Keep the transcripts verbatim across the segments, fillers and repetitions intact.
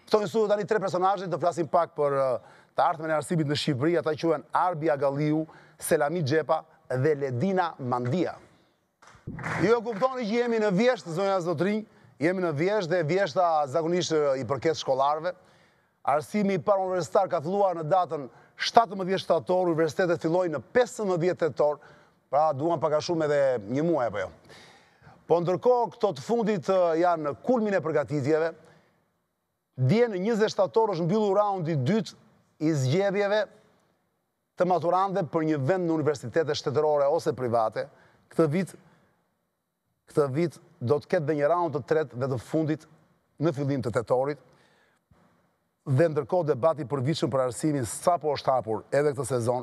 Këto në studio tani tre personazhe, do flasim pak për të ardhmen e arsimit në Shqipëri, ata quhen Arbi Agalliu, Selami Xhepa dhe Ledina Mandia. Ju e kuptoni që jemi në vjesht, zonja zotrinj, jemi në vjesht dhe vjeshta zakonisht i përket shkollarëve. Arsimi i parë universitar ka filluar në datën shtatëmbëdhjetë shtator, universitetet fillojnë në pesëmbëdhjetë tetor, pra duan pak a shumë edhe një muaj apo jo. Po ndërkohë këto të fundit janë në kulmin e përgatitjeve. Dje në njëzet shtator është mbyllur raundi i dytë i zgjedhjeve të maturantëve për një vend në universitete shtetërore ose private. Këtë vit, këtë vit do të ketë dhe një raund të tretë dhe të fundit në fillim të tetorit. Dhe ndërkohë debati përvitshëm për arsimin sapo është hapur edhe këtë sezon.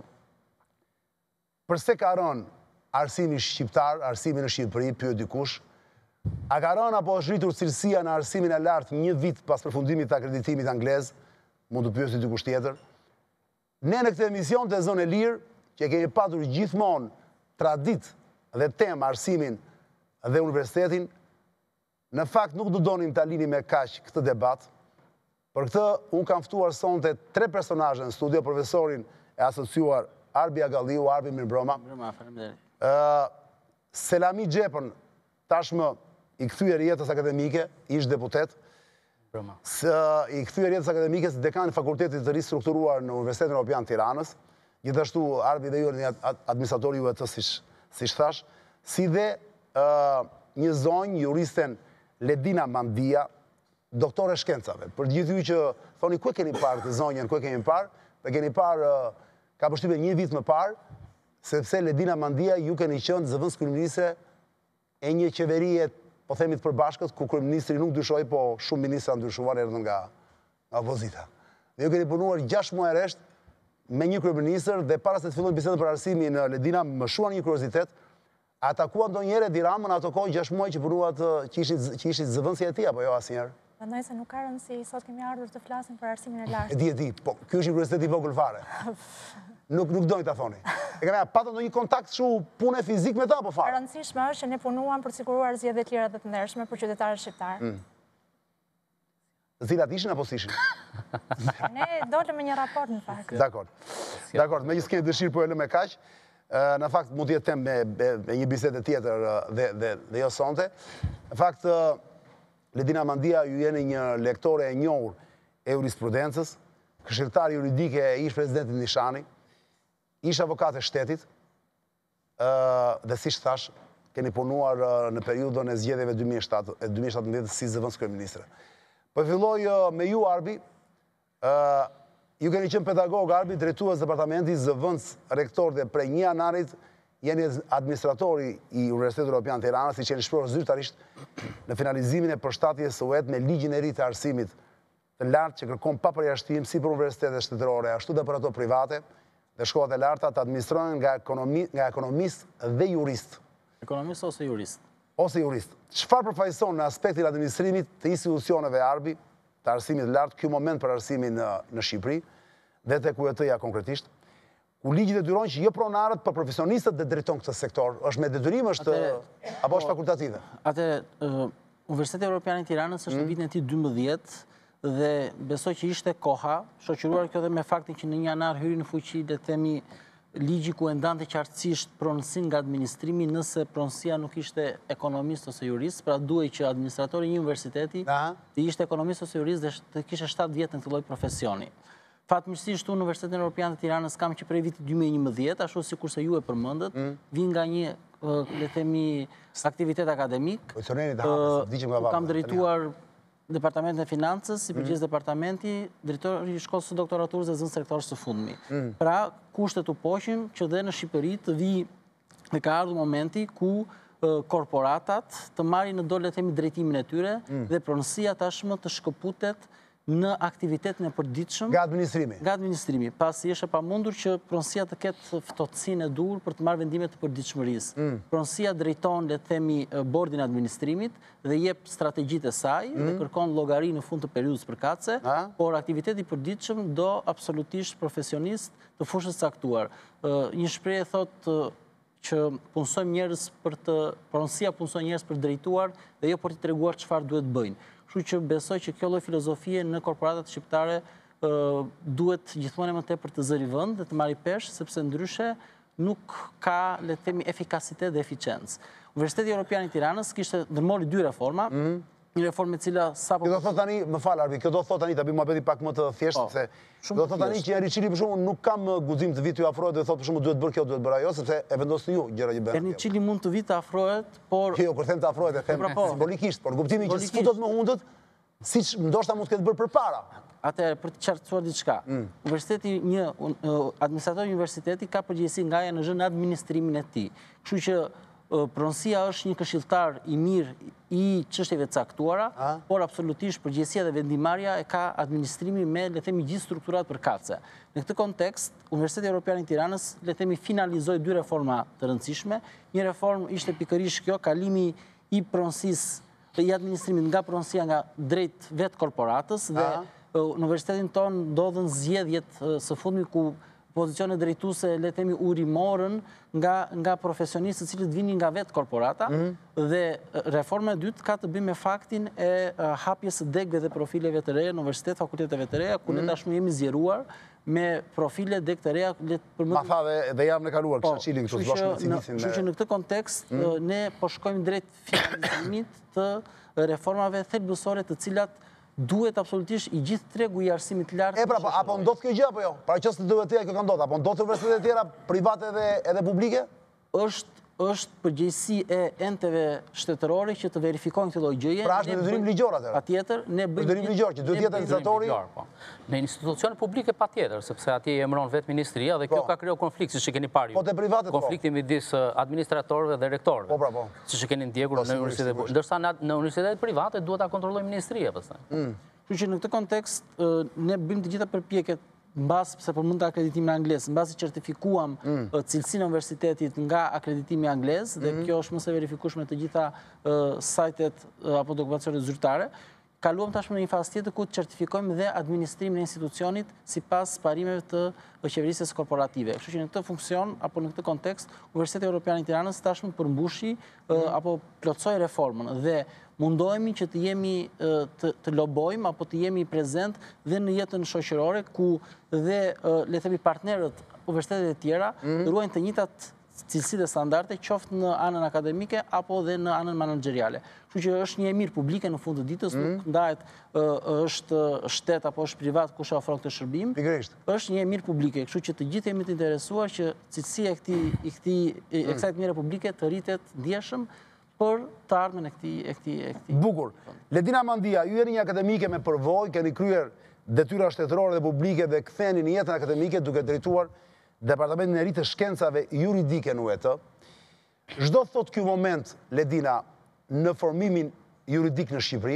Përse ka rënë arsimi shqiptar, arsimi në Shqipëri, pyet dikush? A ka rënë apo është rritur cilësia në arsimin e lartë një vit pas përfundimit të akreditimit anglez? Mund të pyesi dikush tjetër. Ne në këtë emision të Zonë e Lirë, që kemi patur gjithmonë tradit dhe temë arsimin dhe universitetin, në fakt nuk do donim ta linim me kaq këtë debat. Për këtë, unë kam ftuar sonte tre personazhe në studio, profesorin e asociuar Arbi Agalliu, Arbi mirëmbrëma. Mirëmbrëma, faleminderit. Selami Xhepën, tashmë i kthyer jetës akademike, ish deputet. Mirëmbrëma. I kthyer jetës akademike si dekan i fakultetit të ristrukturuar në Universitetin Evropian Tiranës. Gjithashtu Arbi dhe ju një administrator ju e të siç thash, si dhe një zonjë juristen Ledina Mandia, doktore shkencave. Për gjithë ju që thoni ku e keni parë të zonjën, ku e keni parë, dhe keni parë, ka përshtypje një vit më parë, sepse Ledina Mandia ju keni qenë zëvendës kryeministre e një qeverie, po themi të përbashkët, ku kryeministri nuk dyshoi, po shumë ministra ndryshuan erdhën nga opozita. Dhe ju keni punuar gjashtë muaj rresht me një kryeministër dhe para se të fillojnë bisedën për arsimin, Ledina më shuan një kuriozitet. A takuan ndonjëherë Edi Ramën ato kohë gjashtë muaj që punuat që ishit zëvendësja e tij apo jo asnjëherë? Mendoj se nuk ka rëndësi, sot kemi ardhur të flasim për arsimin e lartë. E di, e di, po ky është një kuriozitet i vogël fare. Nuk nuk dojnë ta thoni. E kena patën ndonjë kontakt kështu pune fizik me ta apo E fare? rëndësishme është që ne punuam për të siguruar zgjedhje të lira dhe të ndershme për qytetarët shqiptar. Të cilat ishin apo s'ishin? Ne dolëm me një raport në fakt. Dakor. Dakor, megjithëse keni dëshirë po e lëmë kaq, në fakt mund të jetë temë me një bisedë tjetër dhe dhe dhe jo sonte. Në fakt Ledina Mandia ju jeni një lektore e njohur e jurisprudencës, këshilltar juridike e ish presidentit Nishani, ish avokat e shtetit, dhe siç thash, keni punuar në periudhën e zgjedhjeve dy mijë e shtatëmbëdhjetë si zëvendës kryeministre. Po filloj me ju, Arbi. Ju keni qenë pedagog, Arbi, drejtues departamenti, zëvendës rektor dhe prej një janarit jeni administratori i Universitetit Evropian Tirana, si që jeni shpërur zyrtarisht në finalizimin e përshtatjes së U E T me ligjin e ri të arsimit të lartë që kërkon pa përjashtim si për universitetet shtetërore, ashtu dhe për ato private dhe shkollat e larta të administrohen nga nga ekonomist dhe jurist. Ekonomist ose jurist? Ose jurist. Çfarë përfaqëson në aspektin e administrimit të institucioneve, Arbi, të arsimit të lartë, ky moment për arsimin në Shqipëri dhe tek U E T-ja konkretisht? Ku ligji detyrojnë që jo pronarët, por profesionistët dhe drejton këtë sektor. Është me detyrim, është apo është fakultative? Atëherë, Universiteti Evropian i Tiranës është në vitin e tij dymbëdhjetë dhe besoj që ishte koha, shoqëruar kjo dhe me faktin që në një janar hyri në fuqi, le të themi, ligji ku e ndante qartësisht pronësinë nga administrimi nëse pronësia nuk ishte ekonomist ose jurist, pra duhej që administratori i një universiteti të ishte ekonomist ose jurist dhe të kishte shtatë vjet në këtë lloj profesioni. Fatmirësisht unë Universitetin Evropian të Tiranës kam që prej vitit dy mijë e njëmbëdhjetë, ashtu sikur se ju e përmendët, vin nga një, le të themi, aktivitet akademik. Kam drejtuar Departamentin e Financës, si përgjegjës departamenti, drejtori i shkollës së doktoraturës dhe zënës rektorës së fundmi. Pra, kushtet u poqin që dhe në Shqipëri të vi dhe ka ardhur momenti ku korporatat të marrin në dorë, le të themi, drejtimin e tyre dhe pronësia tashmë të shkëputet në aktivitetin e përditshëm nga administrimi. Nga administrimi, pasi është e pamundur që pronësia të ketë ftohtësinë e dur për të marrë vendime të përditshmërisë. Pronësia drejton, le të themi, bordin e administrimit dhe jep strategjitë e saj dhe kërkon llogari në fund të periudhës përkatëse, por aktiviteti i përditshëm do absolutisht profesionist të fushës caktuar. Një shprehje thotë që punësojmë njerëz për të, pronësia punëson njerëz për drejtuar dhe jo për të treguar çfarë duhet bëjnë. kështu që besoj që kjo lloj filozofie në korporatat shqiptare duhet gjithmonë më tepër të zëri vend dhe të marrë pesh, sepse ndryshe nuk ka, le të themi, efikasitet dhe eficiencë. Universiteti Evropian i Tiranës kishte ndërmori dy reforma, një reformë e cila sapo Kjo do thot tani, më fal Arbi, kjo do thot tani ta bëjmë muhabeti pak më të thjeshtë se do thot tani që Erni Çili për shkakun nuk kam guxim të vi ty afrohet dhe thot për shkakun duhet bërë kjo, duhet bërë ajo, sepse e vendosni ju gjëra që bëhen. Erni Çili mund të vi të afrohet, por Jo, kur them të afrohet e them simbolikisht, por kuptimin që sfutet më hundët, siç ndoshta mund të ketë bërë përpara. Atëherë, për të qartësuar diçka, universiteti, një administrator i universiteti ka përgjegjësi nga ajo në zhë në administrimin e tij. Kështu që pronësia është një këshilltar i mirë i çështjeve të caktuara, por absolutisht përgjegjësia dhe vendimarrja e ka administrimi me, le të themi, gjithë strukturat përkatëse. Në këtë kontekst, Universiteti Evropian i Tiranës, le të themi, finalizoi dy reforma të rëndësishme. Një reformë ishte pikërisht kjo, kalimi i pronësisë i administrimit nga pronësia nga drejt vetë korporatës dhe në universitetin tonë ndodhen zgjedhjet së fundmi ku pozicionet drejtuese, le të themi, u rimorën nga profesionistët cilët vinin nga vetë korporata dhe reforma e dytë ka të bëjë me faktin e hapjes së degëve dhe profileve të reja në universitet, fakulteteve të reja, ku ne tashmë jemi zgjeruar me profile degë të reja. Ma tha dhe javën e kaluar, kësha qilin këtu, zbashkë me cimisin. Kështu që në këtë kontekst, ne po shkojmë drejt finalizimit të reformave thelbësore të cilat duhet absolutisht i gjithë tregu i arsimit lartë. E pra, apo ndodh kjo gjë apo jo? Para qësë të duhet të kjo ka ndodh, apo ndodh të universitetet tjera private edhe publike? është përgjegjësi e enteve shtetërore që të verifikojnë këtë lloj gjëje. Pra është me detyrim ligjor atëherë. Patjetër, ne bëjmë detyrim ligjor që duhet jetë administratori. Në institucione publike patjetër, sepse atje i emëron vetë ministria dhe kjo ka krijuar konflikt, siç e keni parë ju. Po te privatet po. Konflikti midis administratorëve dhe rektorëve. Po pra po. Siç e keni ndjekur në universitetet, ndërsa në universitetet private duhet ta kontrollojë ministria pastaj. Kështu që në këtë kontekst ne bëjmë të gjitha përpjekjet mbas, se për mund të akreditimin anglez, mbas i certifikuam cilësinë e universitetit nga akreditimi anglez, dhe kjo është më së verifikueshme të gjitha sajtet apo dokumentacionet zyrtare, kaluam tashmë në një fazë tjetër ku të certifikojmë dhe administrimin e institucionit sipas parimeve të qeverisjes korporative. Kështu që në këtë funksion apo në këtë kontekst, Universiteti Evropian i Tiranës tashmë përmbushi apo plotësoi reformën dhe mundohemi që të jemi të lobojmë apo të jemi prezent dhe në jetën shoqërore ku dhe le të themi partnerët universitetet e tjera ruajnë të njëjtat cilësi dhe standarde, qoftë në anën akademike apo dhe në anën menaxheriale. Kështu që është një emir publike në fund të ditës, nuk ndahet është shtet apo është privat kush ofron këtë shërbim. Është një emir publike, kështu që të gjithë jemi të interesuar që cilësia e këtij i këtij e kësaj emiri publike të rritet ndjeshëm për të ardhmen e këtij e këtij e këtij. Bukur. Ledina Mandia, ju jeni një akademike me përvojë, keni kryer detyra shtetërore dhe publike dhe ktheni në jetën akademike duke drejtuar Departamentin e ri të shkencave juridike në U E T. Çdo thot ky moment, Ledina, në formimin juridik në Shqipëri,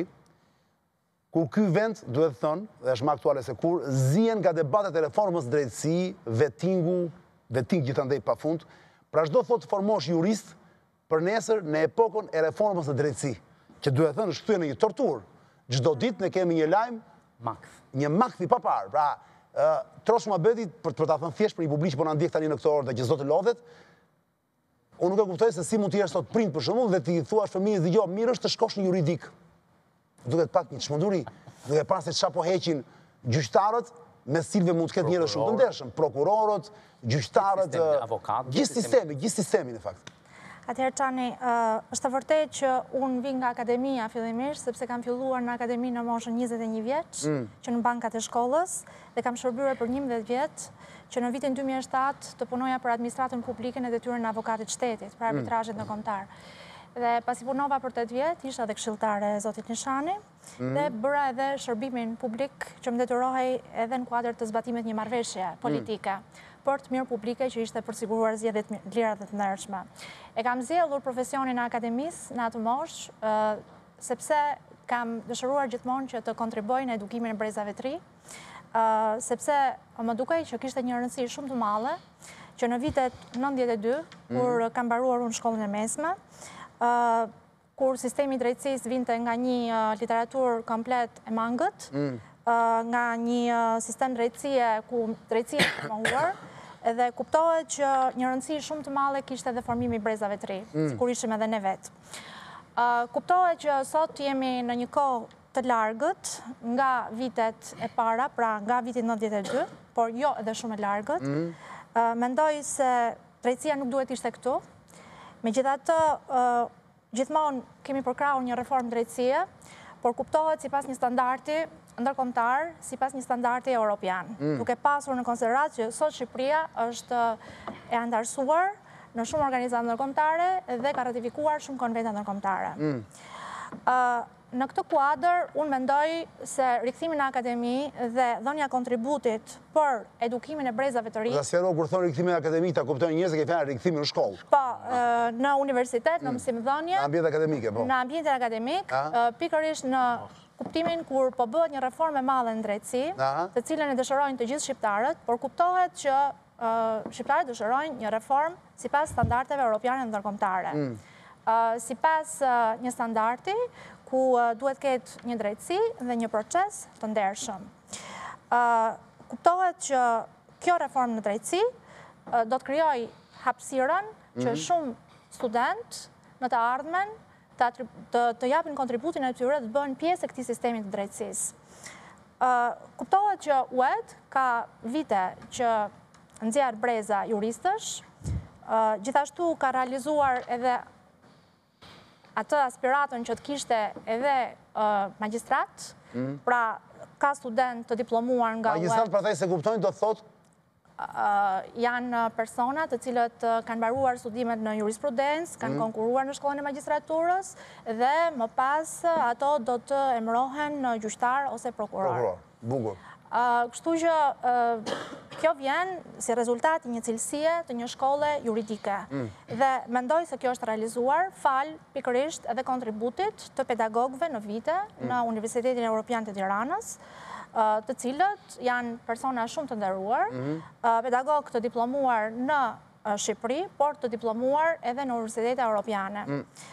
kur ky vend, duhet thënë, dhe është më aktuale se kur, zihen nga debatet e reformës drejtësi, vetingu, veting gjithandej pafund, pra çdo thot formosh jurist për nesër në epokën e reformës së drejtësi, që duhet thënë është kthyer në një torturë. Çdo ditë ne kemi një lajm, një makth i papar. Pra, trosh muhabetit, për ta thënë thjesht për një publik që po na ndjek tani në këtë orë dhe që s'do të lodhet, unë nuk e kuptoj se si mund të jesh sot prind për shembull dhe ti thuash fëmijës dëgjoj, mirë është të shkosh në juridik. Duhet pak një çmenduri, duhet parë se çfarë po heqin gjyqtarët, me cilëve mund të ketë njerëz shumë të ndershëm, prokurorët, gjyqtarët, gjithë sistemi, gjithë sistemi në fakt. Atëherë Çani, është e vërtetë që unë vi nga akademia fillimisht, sepse kam filluar në akademi në moshën njëzet e një vjeç, që në bankat e shkollës, dhe kam shërbyer për njëmbëdhjetë vjet, që në vitin dy mijë e shtatë të punoja për administratën publike në detyrën e avokatit shtetit, për arbitrazhet në kombëtar. Dhe pasi punova për tetë vjet, isha dhe këshilltare e zotit Nishani, dhe bëra edhe shërbimin publik që më detyrohej edhe në kuadër të zbatimit një marrëveshje politike për të mirë publike që ishte përsiguruar zgjedhjet të lira dhe të ndershme. E kam zgjedhur profesionin e akademisë në atë moshë, sepse kam dëshiruar gjithmonë që të kontribuoj në edukimin e brezave të ri, sepse më dukej që kishte një rëndësi shumë të madhe, që në vitet nëntëdhjetë e dy, kur kam mbaruar unë shkollën e mesme, kur sistemi i drejtësisë vinte nga një literaturë komplet e mangët, nga një sistem drejtësie ku drejtësia është mohuar, edhe kuptohet që një rëndësi shumë të madhe kishte edhe formimi i brezave të ri, sikur ishim edhe ne vetë. Kuptohet që sot jemi në një kohë të largët nga vitet e para, pra nga vitit nëntëdhjetë e dy, por jo edhe shumë e largët. Mendoj se drejtësia nuk duhet ishte këtu. Megjithatë, gjithmonë kemi përkrahur një reformë drejtësie, por kuptohet sipas një standardi ndërkombëtar, sipas një standardi europian. Duke pasur në konsiderat që sot Shqipëria është e antarësuar në shumë organizata ndërkombëtare dhe ka ratifikuar shumë konvente ndërkombëtare. Në këtë kuadër, unë mendoj se rikthimi në akademi dhe dhënia kontributit për edukimin e brezave të rinj. Dhe sqaro kur thonë rikthimi në akademi, ta kuptojnë njerëzit që kanë rikthimi në shkollë. Po, në universitet, në mësimdhënie, në ambient akademike, po. Në ambientin akademik, pikërisht në kuptimin kur po bëhet një reformë e madhe në drejtësi, të cilën e dëshirojnë të gjithë shqiptarët, por kuptohet që shqiptarët dëshirojnë një reformë sipas standardeve europiane ndërkombëtare. Sipas një standardi ku duhet ketë një drejtësi dhe një proces të ndershëm. Kuptohet që kjo reformë në drejtësi do të krijojë hapësirën që shumë student në të ardhmen të japin kontributin e tyre të bëhen pjesë e këtij sistemi të drejtësisë. Kuptohet që U E D ka vite që nxjerr breza juristësh, gjithashtu ka realizuar edhe atë aspiratën që të kishte edhe magjistrat, pra ka student të diplomuar nga U E D. Magjistrat për ata se kuptojnë do të thotë? Janë persona të cilët kanë mbaruar studimet në jurisprudencë, kanë konkuruar në shkollën e magjistraturës dhe më pas ato do të emërohen në gjyqtar ose prokuror. Prokuror, bukur. Kështu që kjo vjen si rezultat një cilësie të një shkolle juridike. Dhe mendoj se kjo është realizuar fal pikërisht edhe kontributit të pedagogëve në vite në Universitetin Evropian të Tiranës, të cilët janë persona shumë të nderuar, pedagogë të diplomuar në Shqipëri, por të diplomuar edhe në Universitetet Evropiane.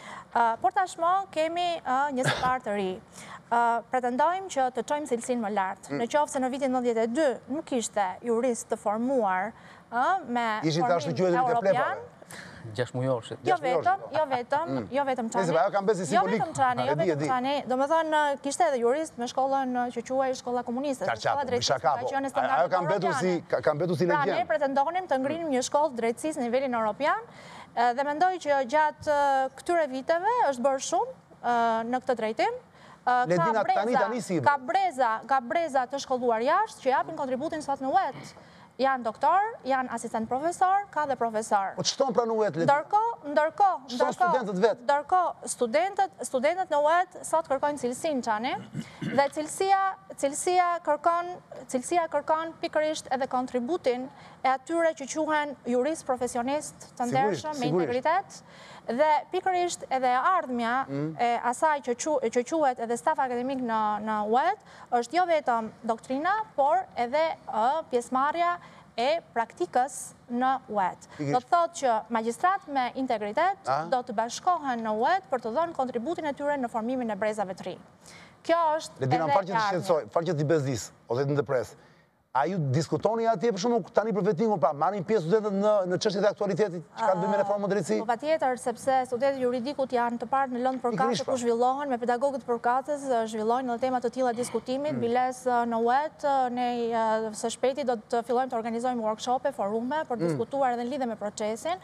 Por tashmë kemi një sipar të ri. Pretendojmë që të çojmë cilësinë më lart. Në qoftë se në vitin nëntëdhjetë e dy nuk ishte jurist të formuar me formimin evropian, gjashtë mujoshit. Jo vetëm, jo vetëm, jo vetëm çani. Ajo kanë besi simbolik. Jo vetëm çani, jo vetëm çani. Domethënë kishte edhe jurist me shkollën që quhej shkolla komuniste, shkolla drejtësisë ka qenë standard. Ajo kanë mbetur si kanë mbetur si legjend. Pra ne pretendonim të ngrinim një shkollë drejtësisë në nivelin evropian dhe mendoj që gjatë këtyre viteve është bërë shumë në këtë drejtim. Ledina tani tani si. Ka breza, ka breza të shkolluar jashtë që japin kontributin sot në U E D. Janë doktor, janë asistent profesor, ka dhe profesor. Po ç'ton pra në U E D? Ndërkohë, ndërkohë, ndërkohë studentët vet. Ndërkohë, studentët, studentët në U E D sot kërkojnë cilësinë çani dhe cilësia, cilësia kërkon, cilësia kërkon pikërisht edhe kontributin e atyre që quhen jurist profesionist të ndershëm me integritet. Dhe pikërisht edhe ardhmja e asaj që quhet edhe staf akademik në U E D është jo vetëm doktrina, por edhe pjesëmarrja e praktikës në U E D. Do të thotë që magjistrat me integritet do të bashkohen në U E D për të dhënë kontributin e tyre në formimin e brezave të ri. Kjo është edhe ardhmja. Fal që të shqetësoj, fal që të bezdis, ose të ndepres. A ju diskutoni atje për shumë tani për vettingun, pra marrin pjesë studentët në çështjet e aktualitetit që ka të bëjë me reformën drejtësi? Po patjetër, sepse studentët juridikut janë të parë në lëndë përkatëse ku zhvillohen, me pedagogët përkatës zhvillojnë edhe tema të tilla diskutimit, biles në U E D, ne së shpejti do të fillojmë të organizojmë workshope, forume për të diskutuar edhe në lidhje me procesin.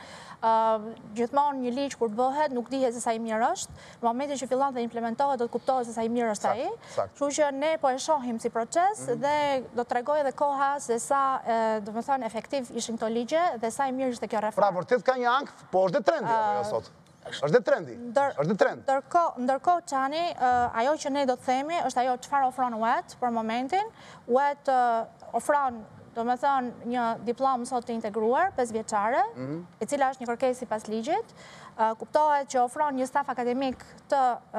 Gjithmonë një ligj kur bëhet nuk dihet se sa i mirë është, në momentin që fillon të implementohet do të kuptohet se sa i mirë është ai. Kështu që ne po e shohim si proces dhe do të tregojë edhe koha se sa, do të thënë, efektiv ishin këto ligje dhe sa i mirë ishte kjo reformë. Pra vërtet ka një ankth, po është dhe trendi apo jo sot? Është dhe trendi. Është dhe trend. Ndërkohë çani, ajo që ne do të themi është ajo çfarë ofron U E D për momentin. U E D ofron, do të thënë, një diplomë sot të integruar, pesë vjeçare, e cila është një kërkesë sipas ligjit. Kuptohet që ofron një staf akademik të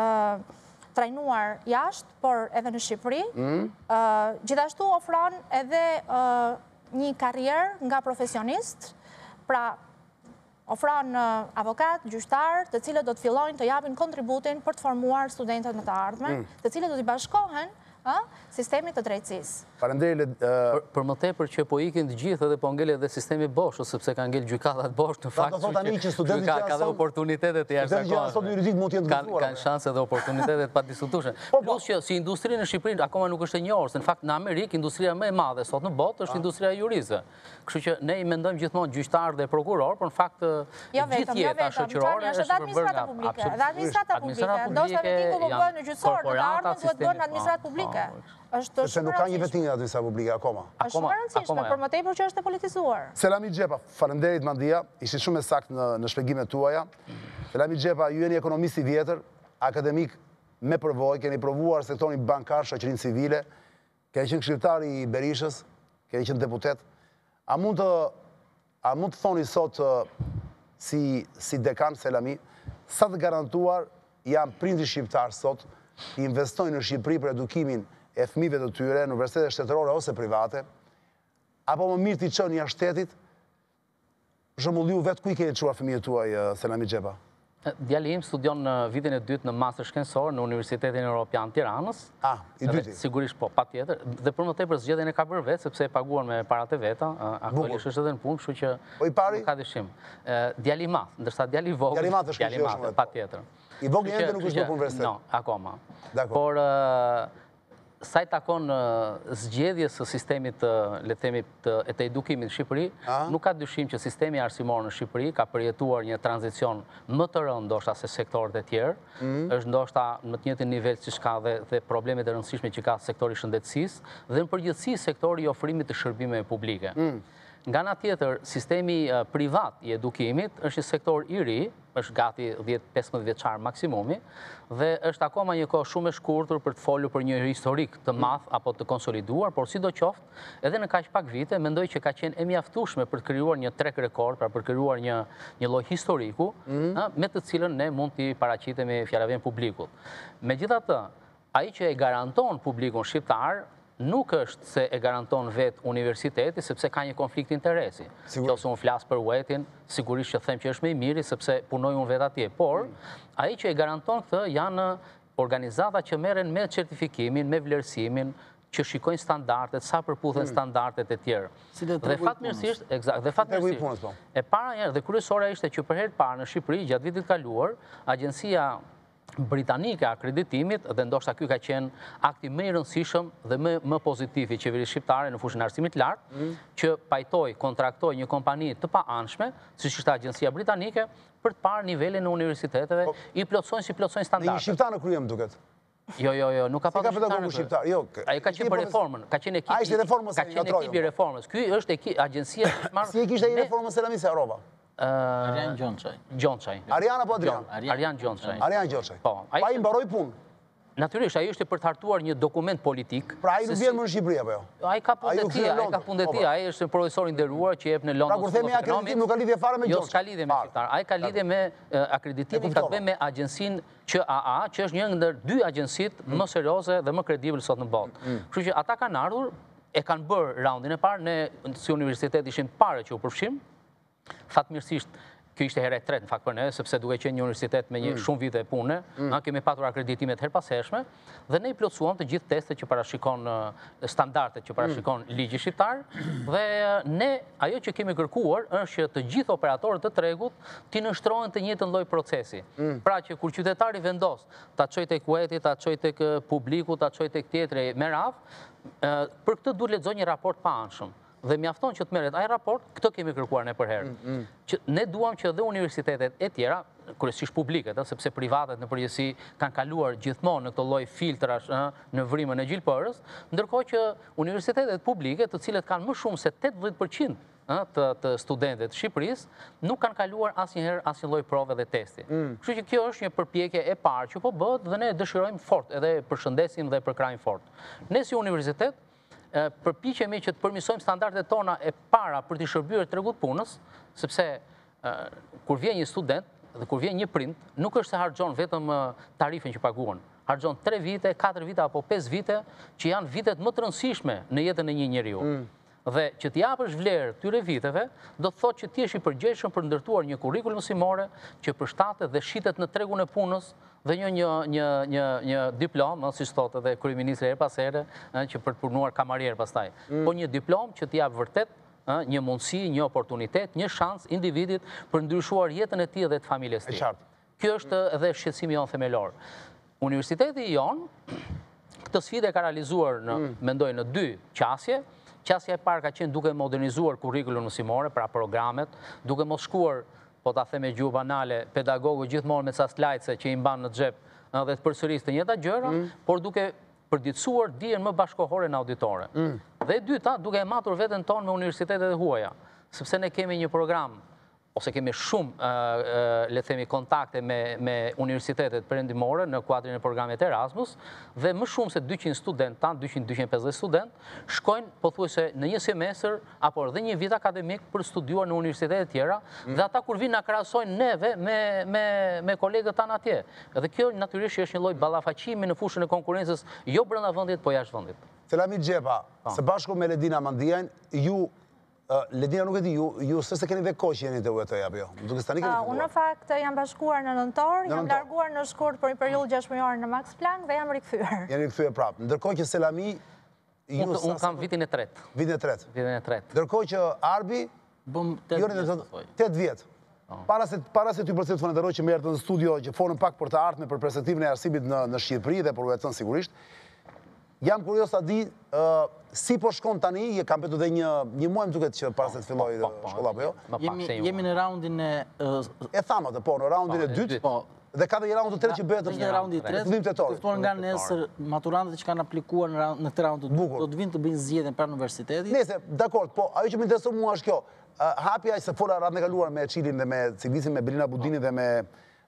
trajnuar jashtë, por edhe në Shqipëri. Gjithashtu ofron edhe një karrierë nga profesionist, pra ofron avokat, gjyqtar, të cilët do të fillojnë të japin kontributin për të formuar studentët në të ardhmen, të cilët do t'i bashkohen sistemi të drejtësisë. Faleminderit. Për më tepër që po ikin të gjithë edhe po ngel edhe sistemi bosh, sepse ka ngel gjykatat bosh, në fakt ka dhe oportunitetet e jashtëzakonshme. Kanë shanse dhe oportunitetet pa diskutueshme. Plus që si industri në Shqipëri akoma nuk është e njohur, se në fakt në Amerikë industria më e madhe sot në botë është industria e jurisë. Kështu që ne i mendojmë gjithmonë gjyqtar dhe prokuror, por në fakt gjithë jeta shoqërore është përbërë nga publike. Dhe administrata publike, ndoshta vetë ku bëhen në gjyqësor, në ardhmen duhet bëhen në administratë publike. Është Se nuk ka një vetim në administratë publike akoma. Është shumë e rëndësishme, për më tepër që është e politizuar. Selami Xhepa, faleminderit Mandia, ishit shumë e saktë në shpjegimet tuaja. Selami Xhepa, ju jeni ekonomist i vjetër, akademik me përvojë, keni provuar sektorin bankar, shoqërinë civile, keni qenë këshilltar i Berishës, keni qenë deputet. A mund të a mund të thoni sot si si dekan Selami, sa të garantuar janë prindërit shqiptar sot që investojnë në Shqipëri për edukimin e fëmijëve të tyre në universitete shtetërore ose private, apo më mirë t'i çoni jashtë shtetit? Për shembull, ju vetë ku i keni çuar fëmijët tuaj, Selami Xhepa? Djali im studion në vitin e dytë në master shkencor në Universitetin Evropian Tiranës. Ah, i dyti. Sigurisht po, patjetër. Dhe për më tepër zgjedhjen e ka bërë vetë, sepse e paguan me parat e veta, aktualisht është edhe në punë, kështu që nuk ka dyshim. Djali i madh, ndërsa djali i vogël, djali i madh, patjetër. I vogël ende nuk është në universitet. Jo, akoma. Por sa i takon zgjedhjes së sistemit le të themi të edukimit në Shqipëri, nuk ka dyshim që sistemi arsimor në Shqipëri ka përjetuar një tranzicion më të rëndë ndoshta se sektorët e tjerë, është ndoshta në të njëjtin nivel siç ka dhe problemet e rëndësishme që ka sektori shëndetësisë dhe në përgjithësi sektori i ofrimit të shërbimeve publike. Nga ana tjetër, sistemi privat i edukimit është një sektor i ri, është gati dhjetë pesëmbëdhjetë vjeçar maksimumi, dhe është akoma një kohë shumë e shkurtër për të folur për një historik të madh apo të konsoliduar, por sidoqoftë, edhe në kaq pak vite, mendoj që ka qenë e mjaftueshme për të krijuar një track record, pra për të krijuar një një lloj historiku, me të cilën ne mund t'i paraqitemi fjalëvën publikut. Megjithatë, ai që e garanton publikun shqiptar nuk është se e garanton vetë universiteti, sepse ka një konflikt interesi. Nëse unë flas për U E T-in, sigurisht që them që është më i miri, sepse punoj unë vetë atje. Por, ai që e garanton këtë janë organizata që merren me certifikimin, me vlerësimin, që shikojnë standardet, sa përputhen standardet e tjerë. Dhe fatmirësisht, eksakt, dhe fatmirësisht, e para njerë, dhe kryesora ishte që për herë të parë në Shqipëri, gjatë vitit kaluar, agjencia britanike akreditimit, dhe ndoshta ky ka qenë akti më i rëndësishëm dhe më më pozitiv i qeverisë shqiptare në fushën e arsimit lartë, që pajtoi, kontraktoi një kompani të paanshme, siç ishte agjencia britanike, për të parë nivelin në universiteteve, i plotsojnë si plotsojnë standardet. Në një shqiptar në kryem duket. Jo, jo, jo, nuk ka pasur shqiptar. Ai ka qenë për reformën, ka qenë ekipi. Ai ishte reformës, ka qenë ekipi i reformës. Ky është agjencia Si e kishte ai reformën Selami se harrova? Arjan Gjonçaj. Gjonçaj. Arjan apo Adrian? Arjan Gjonçaj. Arjan Gjonçaj. Po. Pa i mbaroi punë. Natyrisht, ai është për të hartuar një dokument politik. Pra ai nuk vjen më në Shqipëri apo jo? Ai ka pundetia, ai ka pundetia, ai është profesor i nderuar që jep në London. Pra kur themi akreditim nuk ka lidhje fare me Gjonçaj. Jo, s'ka lidhje me shqiptar. Ai ka lidhje me akreditimin, ka të bëjë me agjencinë Q A A, që është një ndër dy agjencitë më serioze dhe më kredibël sot në botë. Kështu që ata kanë ardhur, e kanë bërë raundin e parë, ne si universitet ishim parë që u përfshim. Fatmirësisht, kjo ishte hera e tretë në fakt për ne, sepse duke qenë një universitet me një shumë vite pune, kemi patur akreditimet her pashershme, dhe ne i plotësuam të gjithë testet që parashikon standardet që parashikon ligji shqiptar, dhe ne ajo që kemi kërkuar është që të gjithë operatorët të tregut t'i nënshtrohen të njëjtën lloj procesi. Pra që kur qytetari vendos ta çojë tek U E T-i, ta çojë tek publiku, ta çojë tek tjetri me radhë, për këtë duhet lexojë një raport pa anshëm. Dhe mjafton që të merret ai raport, këtë kemi kërkuar ne për herë. Që ne duam që dhe universitetet e tjera, kryesisht publiket, sepse privatet në përgjithësi kanë kaluar gjithmonë në këtë lloj filtrash në vrimën e gjilpërës, ndërkohë që universitetet publike, të cilët kanë më shumë se tetëdhjetë përqind të studentëve të Shqipërisë, nuk kanë kaluar asnjëherë asnjë lloj prove dhe testi. Kështu që kjo është një përpjekje e parë që po bëhet dhe ne dëshirojmë fort, edhe përshëndesim dhe përkrajmë fort. Ne si universitet përpiqemi që të përmirësojmë standardet tona e para për të shërbyer tregut punës, sepse kur vjen një student dhe kur vjen një prind, nuk është se harxhon vetëm tarifën që paguan. Harxhon tre vite, katër vite apo pesë vite, që janë vitet më të rëndësishme në jetën e një njeriu. Dhe që t'japësh vlerë tyre viteve, do të thotë që ti jesh i përgjegjshëm për ndërtuar një kurrikulum mësimore që përshtatet dhe shitet në tregun e punës dhe një një një një një diplomë, siç thotë edhe kryeministri her pas here, që për të punuar kamarier pastaj. Po një diplomë që t'i jap vërtet një mundësi, një oportunitet, një shans individit për ndryshuar jetën e tij dhe të familjes tij. Kjo është edhe shqetësimi jon themelor. Universiteti jon këtë sfidë ka realizuar në mendoj në dy qasje. Qasja e parë ka qenë duke modernizuar kurrikulum mësimore, pra programet, duke mos shkuar, po ta them me gjuhë banale, pedagogu gjithmonë me ca slajce që i mban në xhep dhe të përsërisë të njëjta gjëra, por duke përditësuar dijen më bashkëkohore në auditore. Dhe e dyta, duke e matur veten tonë me universitetet e huaja, sepse ne kemi një program ose kemi shumë, le themi, kontakte me universitetet perëndimore në kuadrin e programit Erasmus, dhe më shumë se dyqind student, tanë dyqind deri dyqind e pesëdhjetë student, shkojnë pothuajse në një semestër apo edhe një vit akademik për studiuar në universitete tjera, dhe ata kur vinë na krahasojnë neve me kolegët tanë atje. Dhe kjo natyrisht është një lloj ballafaqimi në fushën e konkurrencës, jo brenda vendit, po jashtë vendit. Selami Xhepa, së bashku me Ledina Mandiajn, ju Ledina nuk e di, ju së se keni dhe kohë që jeni të U E T-ja, apo? Unë në fakt jam bashkuar në nëntor, jam larguar në shkurt për një periudhë gjashtë në Max Planck dhe jam rikthyer. Jeni rikthyer prapë. Ndërkohë që Selami... Unë kam vitin e tretë. Vitin e tretë. Vitin e tretë. Ndërkohë që Arbi... Bëm tetë vjetë. Para se ty përse të falenderoj që më erdhën në studio, që folën pak për të ardhmen për perspektivën e arsimit në Shqipëri dhe për U E T-n sigurisht. Jam kurios ta di si po shkon tani, kam petur dhe një muaj më duket që para se të filloj shkolla apo jo. Jemi në raundin e... E thamë atë, po, në raundin e dytë, dhe ka dhe një raund të tretë që bëhet në raundin e tretë, të ftuar nga nesër maturantët që kanë aplikuar në këtë raund të dytë, do të vinë të bëjnë zgjedhjen pranë universitetit. Nëse, dakord, po, ajo që më intereson mua është kjo, hapja se fola radhën e kaluar me Çilin dhe me Civisin, me Belina Budinin dhe me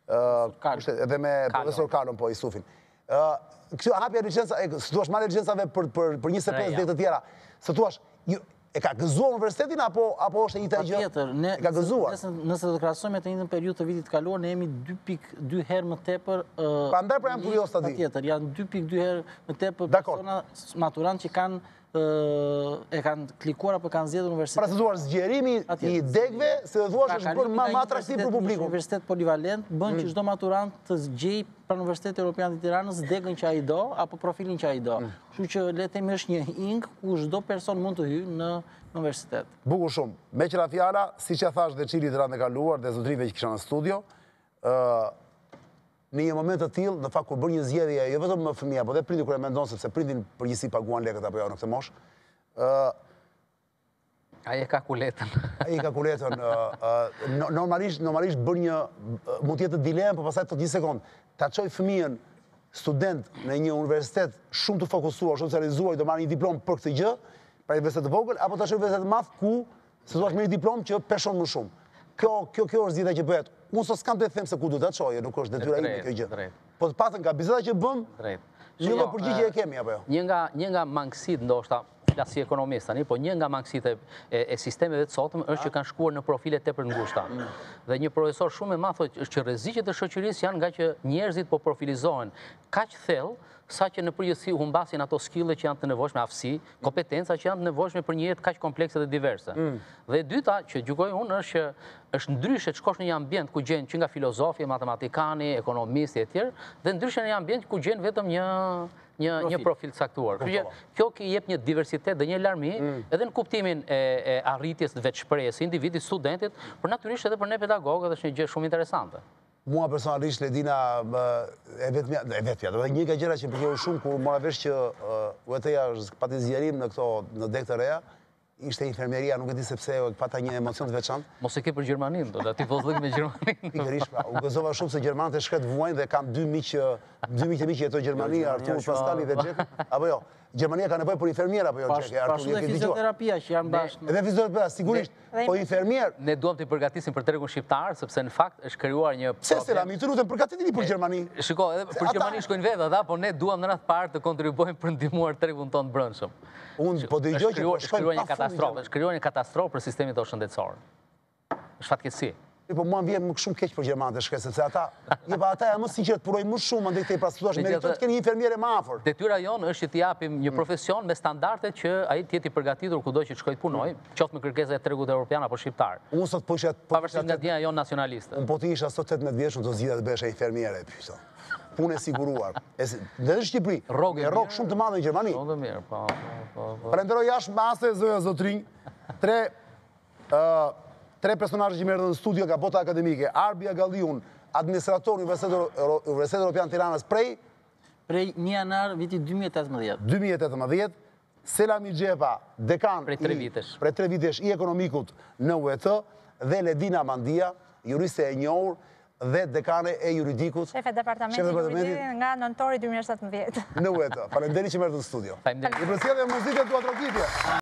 dhe me profesor Kalon, po, Isufin. Kjo hapja licenca, së tuash marrë licencave për njëzet e pesë dhe të tjera, së tuash, e ka gëzuar universitetin, apo është e një të gjë? Patjetër, nëse të krahasojmë të njëjtën periudhë të vitit kaluar, ne jemi dy pikë dy herë më tepër... Prandaj pra jam kurios ta di. Patjetër, janë dy pikë dy herë më tepër persona maturantë që kanë e kanë klikuar apo kanë zgjedhur universitetin. Pra se thuar zgjerimi i degve, se dhe thuar është bërë më atraktiv për publikun. Universitet polivalent bën që çdo maturant të zgjej pranë Universitetit Evropian të Tiranës degën që ai do apo profilin që ai do. Kështu që le të themi është një ing ku çdo person mund të hyjë në universitet. Bukur shumë. Me qëra fjala, siç e thash dhe Çilit rande kaluar dhe zotrive që kisha në studio, në një moment të tillë, në fakt kur bën një zgjedhje, jo vetëm me fëmia, por edhe prindi kur e mendon sepse prindin përgjithësi paguan lekët apo jo në këtë moshë. Ai e ka kuletën. Ai e ka kuletën. Normalisht, normalisht bën një mund të jetë dilemë, por pastaj thotë një sekond, ta çoj fëmijën student në një universitet shumë të fokusuar, shumë të realizuar, do marrë një diplomë për këtë gjë, pra një universitet të vogël, apo ta çoj universitet të madh ku se thua merr diplomë që peshon më shumë. Kjo kjo kjo është zgjidhja që bëhet. Unë sot s'kam të them se ku do ta çojë, nuk është detyra ime kjo gjë. Po të paktën nga bizeta që bëm, një lloj përgjigje e kemi apo jo? Një nga një nga mangësitë ndoshta flas si ekonomist tani, po një nga mangësitë e sistemeve të sotëm është që kanë shkuar në profile tepër ngushta. Dhe një profesor shumë i madh thotë që rreziqet e shoqërisë janë nga që njerëzit po profilizohen kaq thellë sa që në përgjithësi humbasin ato skille që janë të nevojshme, aftësi, kompetenca që janë të nevojshme për një jetë kaq komplekse dhe diverse. Dhe dyta që gjykoj unë është që është ndryshe të shkosh në një ambient ku gjen që nga filozofi, matematikani, ekonomisti e tjerë, dhe ndryshe në një ambient ku gjen vetëm një një profil caktuar. Kjo i jep një diversitet dhe një larmi edhe në kuptimin e arritjes të vetshprehjes së individit, studentit, por natyrisht edhe për ne pedagogët është një gjë shumë interesante. Mua personalisht Ledina e vetmja, e vetmja, do të një nga gjëra që më pëlqeu shumë kur mora vesh që U E T-ja pati zgjerim në këto në deg të reja, ishte infermeria, nuk e di sepse pata një emocion të veçantë. Mos e ke për Gjermaninë, do ti vozllëk me Gjermaninë. Pikërisht, pra, u gëzova shumë se gjermanët e shkret vuajnë dhe kam dy miq, dy miq të mi që jetojnë në Gjermani, Artur Paskali dhe Xhepi, apo jo? Gjermania ka nevojë për infermiera apo jo Xhepi? Artur dhe fizioterapia që janë bashkë. Edhe fizioterapia, sigurisht. Po infermier. Ne duam të përgatisim për tregun shqiptar, sepse në fakt është krijuar një problem. Se Selami, të lutem përgatiteni për Gjermani. Shiko, edhe për Gjermani shkojnë vetë ata, po ne duam në radh parë të kontribuojmë për ndihmuar tregun tonë brendshëm. Unë po dëgjoj që shkruar një katastrofë, është krijuar një katastrofë për sistemin tonë shëndetësor. Është fatkeqësi. Po mua më vjen më shumë keq për gjermanët e shkresë, se ata, jo pa ata janë më sinqert, punojnë më shumë, ndaj këtej prastuash, meriton të keni një infermiere më afër. Detyra jonë është që t'i japim një profesion me standarde që ai të jetë i përgatitur kudo që të shkojë të punojë, qoftë me kërkesa e tregut evropian apo shqiptar. Unë sot po isha pavarësisht nga ndjenja jonë nacionaliste. Unë po të isha sot tetëmbëdhjetë vjeç, unë do zgjidha të bëhesha infermiere pyso. Punë e siguruar. Dhe në Shqipëri, me rrogë shumë të madhe në Gjermani. Shumë të mirë, po, po, po. Falenderoj jashtë maste, zoja zotrinj, tre tre personazhe që merren në studio nga bota akademike. Arbi Agalliun, administrator i Universitetit Evropian Tiranës prej prej një janar vitit dy mijë e tetëmbëdhjetë. dy mijë e tetëmbëdhjetë, Selami Xhepa, dekan prej tre vitesh. Prej tre vitesh i ekonomikut në U E T, dhe Ledina Mandia, juriste e njohur dhe dekane e juridikut. Shefe departamentit juridik nga nëntori dy mijë e shtatëmbëdhjetë. Në U E T. Faleminderit që merrët në studio. Faleminderit. I përcjellë muzikën Dua Trokitje.